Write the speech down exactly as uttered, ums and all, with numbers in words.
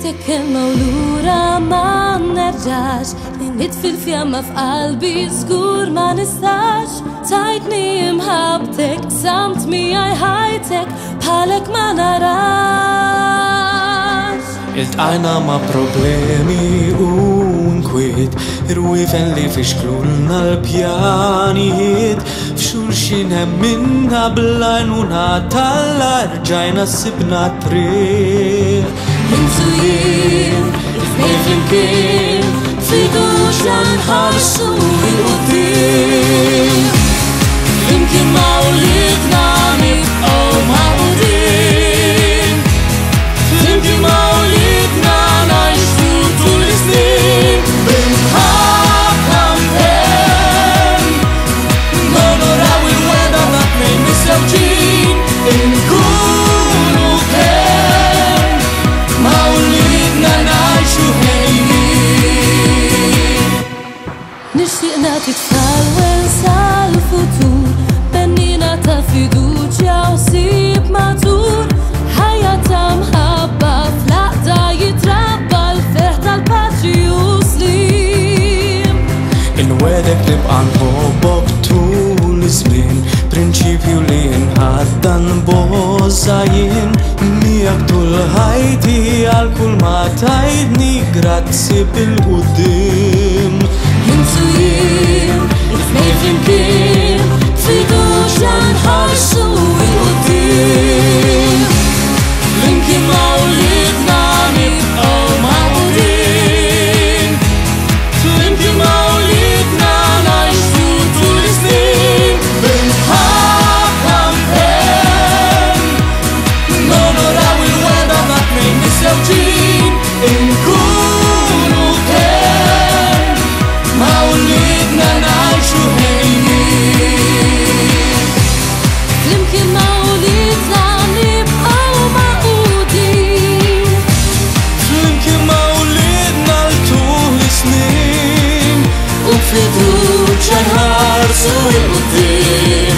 Najtek kelma u lura ma nerġax li nitfi l-fjamma f'qalbi żgur ma nistax tajtni imħabtek samt miegħi ħajtek bħalek ma narax. Iltqajna ma' problemi u nkwiet irwiefen li fixklulna l-pjanijiet f'xulxin hemminna bl-għajnuna tal-arġajna sibna triq. Intu jien, it-tnejn flimkien, fiduċja nħarsu il-qudiem. Flimkien ma' wliedna nibqgħu maqudin. Flimkien ma' wliedna ngħixu tul is-snin bil-ħabba mpenn. Nonoraw il-weda ma' tnejn missewġin inkunu kemm ma' wliedna ngħixu ħejjin. Nixtieq nagħti tfal wensa l-futur bennina ta' fiduċja u ħsieb matur. Ħajja ta' mħabba fl-aqda jitrabba l-ferħ tal-paċi u slim. Inwedek nibqa' nħobbok tul iż-żmien, prinċipju li nħaddan boża jien miegħek tul ħajti għal kull ma tajtni grazzi bil-qudiem. Intu jien, it-tnejn flimkien, fiduċja nħarsu il-qudiem. Flimkien ma' wliedna nibqgħu maqudin. Flimkien ma' wliedna ngħixu tul is-snin bil-ħabba mpenn. Nonoraw il-weda ma' tnejn missewġin inkunu kemm ma' wliedna ngħixu ħejjin. Flimkien ma' wliedna nibqgħu maqudin. Flimkien ma' wliedna l-tul is-snin U fiduċja nħarsu il-qudiem.